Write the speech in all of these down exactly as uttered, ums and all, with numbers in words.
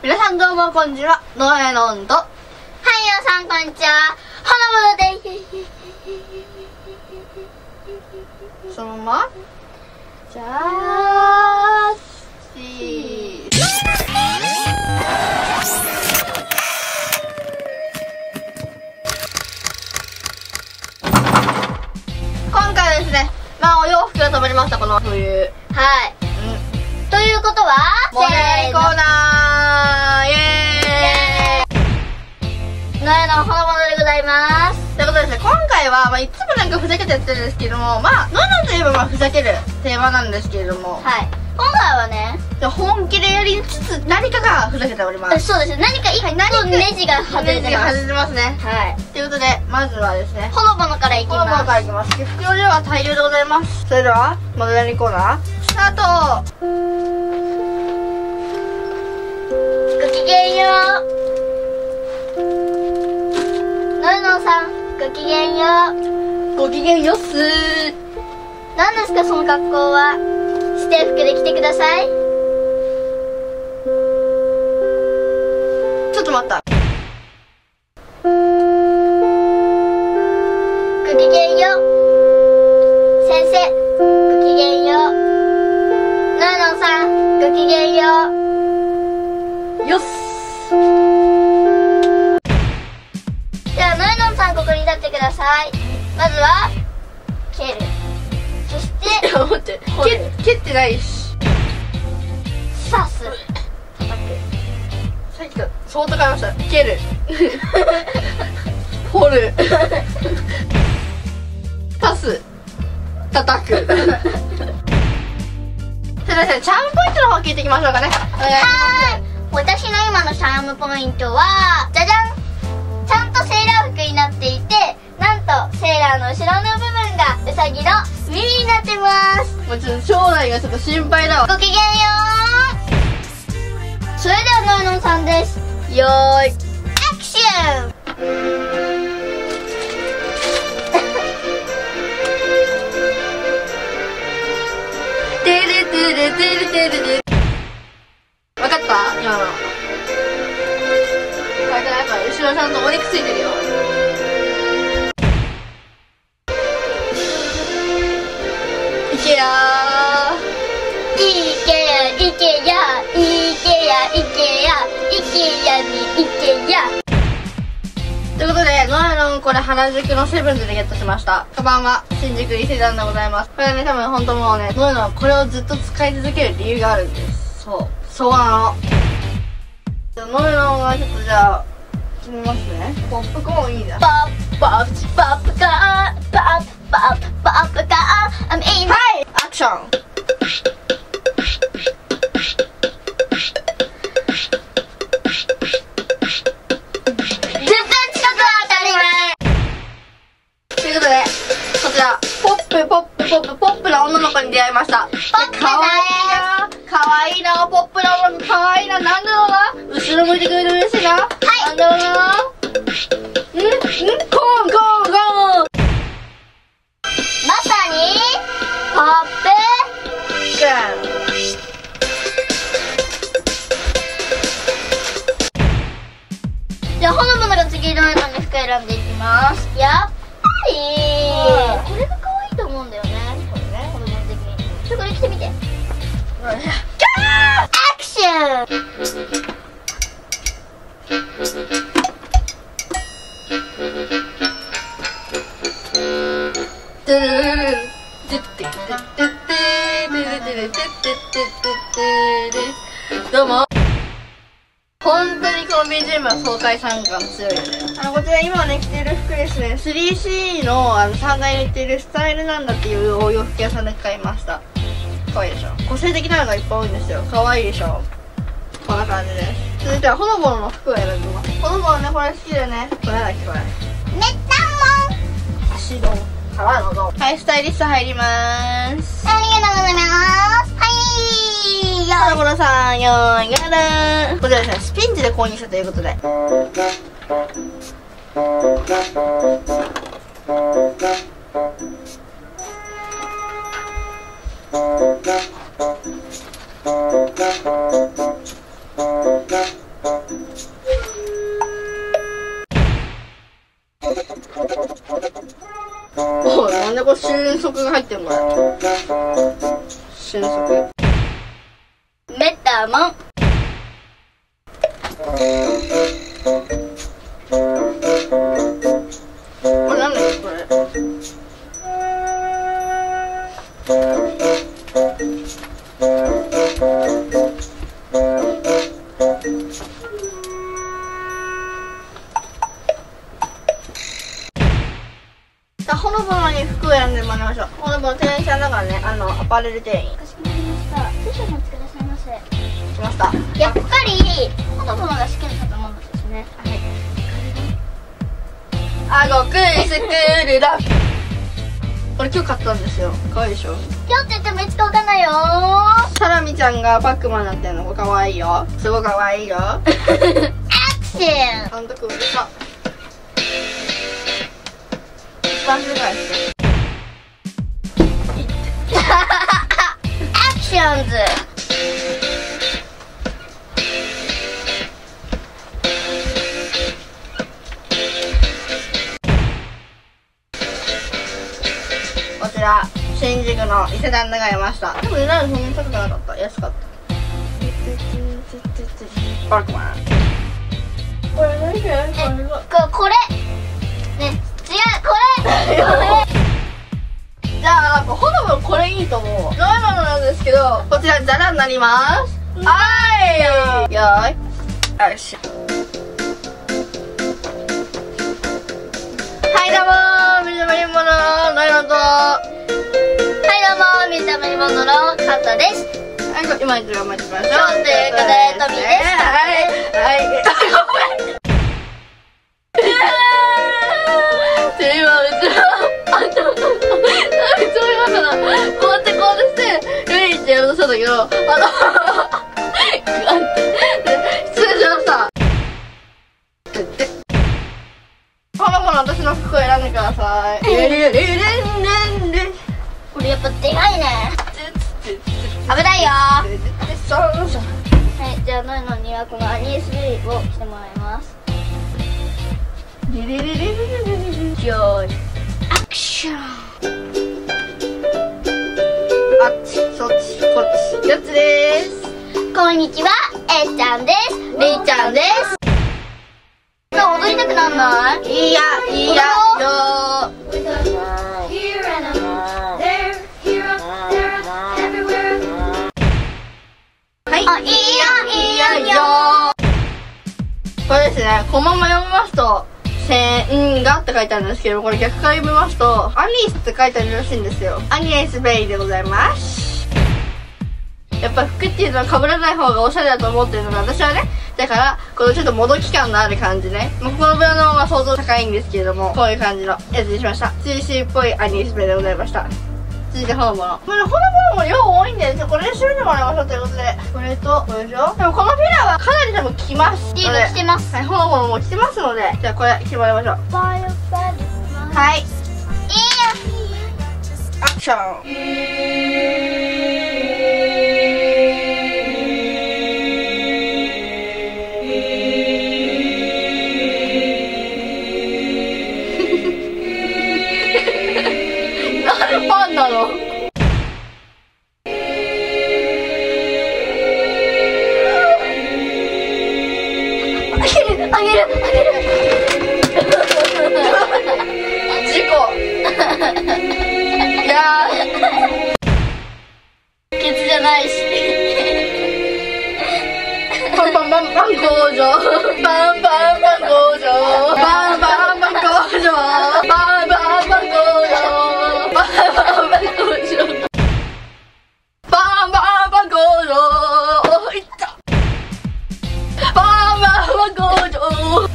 皆さんどうもこんにちは、ノエノンと。 はい、皆さんこんにちは、ほのぼのです。 そのままじゃあしー今回はですね、まあお洋服が止まりました、この冬。はい、 うん、ということはモデルコーナーイエーイ。 ノエのほのぼのでございます。 ということでですね、今回は、まあ、いつもなんかふざけてやってるんですけども、まあノエノンといえばまあふざけるテーマなんですけれども、 はい、今回はね、 本気でやりつつ何かがふざけております。 そうですね、何か一個ネジが外れてます。ネジが外れてますね。はい、 ということで、まずはですね、 ほのぼのからいきます。 ほのぼのからいきます。袋では大量でございます。それではモデルコーナースタート。 ごきげんよう。ノエノンさん、ごきげんよう。 ごきげんよっすー。 何ですかその格好は。指定服で着てください。 ちょっと待った。 ごきげんよう。先生、ごきげんよう。ノエノンさん、ごきげんよう。 よっす。 ではノエノンさん、ここに立ってください。まずは蹴る、そして待って、蹴ってないし、 刺す、叩く。 さっきと相当変えました。蹴る掘るパス叩く。それではチャームポイントの方聞いていきましょうかね。お願いします。 はい、私の今のチャームポイントはじゃじゃん、ちゃんとセーラー服になっていて、なんとセーラーの後ろの部分がウサギの耳になってます。 もうちょっと将来がちょっと心配だわ。 ごきげんよう。それではノエノンさんです。よーい、アクション。 てるてるてるてるてる。わかった今の。だからやっぱ後ろちゃんとお肉ついてるよ。いけやいけやいけやいけやいけやいけやにいけや。 ということで、ノエノンこれ原宿のセブンズでゲットしました。カバンは新宿伊勢丹でございます。これはね、多分本当もうね、ノエノンこれをずっと使い続ける理由があるんです。そう。そうなの。ノエノンはちょっとじゃあ、決めますね。ポップコーンいいな。 ポップポップポップカー、ポップポップポップカー、I'm in。はい、 アクション。ポップポップポップな女の子に出会いました。 ポップかわいいな、かわいいな、ポップな女の子かわいいな。なんだろうな、後ろ向いてくれる嬉しいな。はい、なんだろうな、んんコーンコーンコーン。 まさにポップガン。 じゃあほのぼのが次の中に服選んでいきます。やっぱりこれが可愛いと思うんだよね。これね、ほのぼの的に。ちょっとこれ着てみて。アクション。 どうも。本当にこの ビージーエム は爽快感が強いよね。あのこちら今ね着てる服ですね。 スリーシー のあのさんがいに売っているスタイルなんだっていうお洋服屋さんで買いました。可愛いでしょ。個性的なのがいっぱい多いんですよ。可愛いでしょ。こんな感じです。続いてはほのぼのの服を選びます。ほのぼのね、これ好きだよね。これなんだっけこれ。 めったんもん。 足のからのぞ。はい、スタイリスト入りまーす。 ありがとうございます。はい、よほのぼのさん、よーい、やだー。こちらですね、スピンジで購入したということで。 瞬足が入ってるこれ。瞬足。 メタモン。 これなんだっけこれ。さあ、ほのぼのに服を選んでもらいましょう。ほのぼの店員さんだからね、あのアパレル店員。 かしこまりました。少々お待ちくださいませ。 来ました。 やっぱりほのぼのが好きな方なんですね。 はい。あごくりスクールだ。これ今日買ったんですよ。可愛いでしょ。 今日って言ってもいつかわかんないよ。 サラミちゃんがパックマンになってるの。可愛いよ。すごい可愛いよ。 アクション。 監督うるさ。一番静かですね。 アクションズ。 こちら新宿の伊勢丹で買いました。でも値段そんなに高くなかった。安かった。パックマン。これ何かやるここれね、違う、これこれじゃあほのぼのこれいいと思う。飲み物なんですけど、こちらザラになります。はいよーいよし。はいどうもー、水溜りボンドのノイロンと、 はいどうも、水溜りボンドのカンタです。 はい、今一度頑張ってみましょう。 ということでトビでした。 はいはい。ごめん。テレビはうちのあんたのそういうわけだ。こうやってこうやってしてユリってやろうとしたんだけど、あの失礼しました。ほのぼの私の服を選んでください。レレレレレレ。 これやっぱでかいね。危ないよ。はい、じゃあノイノにはこのアニエスベリーを着てもらいます。 レレレレレレレレ。 よーい、アクション。 あっちそっちこっち。やつです。 こんにちは、えっちゃんです。りーちゃんです。踊りたくなんない？ いやいやよはい、 あ、いいよいいよいいよ。 これですね、このまま読みますとせんがって書いてあるんですけど、これ逆から読みますとアニースって書いてあるらしいんですよ。アニエスベイでございます。やっぱ服っていうのは被らない方がおしゃれだと思ってるのが私はね。だからこのちょっともどき感のある感じね、まあ、このブランドの方が相当高いんですけれども、こういう感じのやつにしました。ツーシーっぽいアニースベイでございました。続いてほのぼの。これほのぼのも量多いんで、ちょっとこれで締めてもらいましょうということで、これとこれでしょ。でもこのフィラーはかなり多分着ますいいの着てます。 はい、ほのぼのも着てますので、じゃあこれ着てもらいましょう。はい、 いいよ。 アクション。なんでパンなの？ あげるあげる事故。いやーケツじゃないし。パンパンパンパン工場、パンパンパン工場、パンパンパン工場、パンパンパン工場、パンパンパン工場、パンパンパン工場、いった。パンパンパン工場。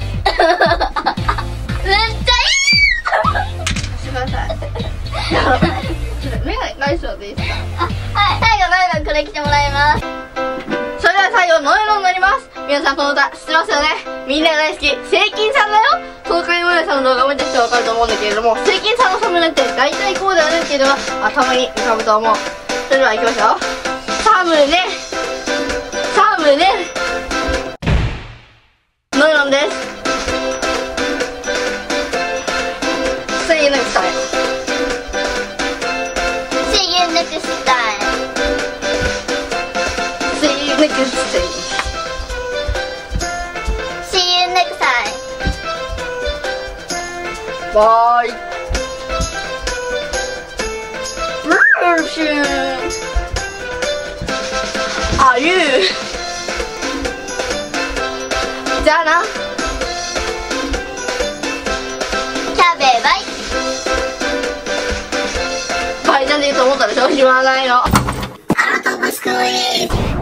めっちゃいい。 貸してください。メガネ返しちゃっていいですか？ あ、はい、最後ノイロンこれ着てもらいます。 それでは最後ノイロンになります。皆さんこの歌知ってますよね。みんなが大好きセイキンさんだよ。東海オンエアさんの動画を見た人はわかると思うんだけれども、セイキンさんのサムネって大体こうだよねっていうのが頭に浮かぶと思う。それでは行きましょう。サムネサムネノイロンです。See you next time. バイ。ブルシュー。あゆう。じゃあな。 キャベバイ。 バイなんで言うと思ったでしょ。言わないの。 ハートブスクイーズ。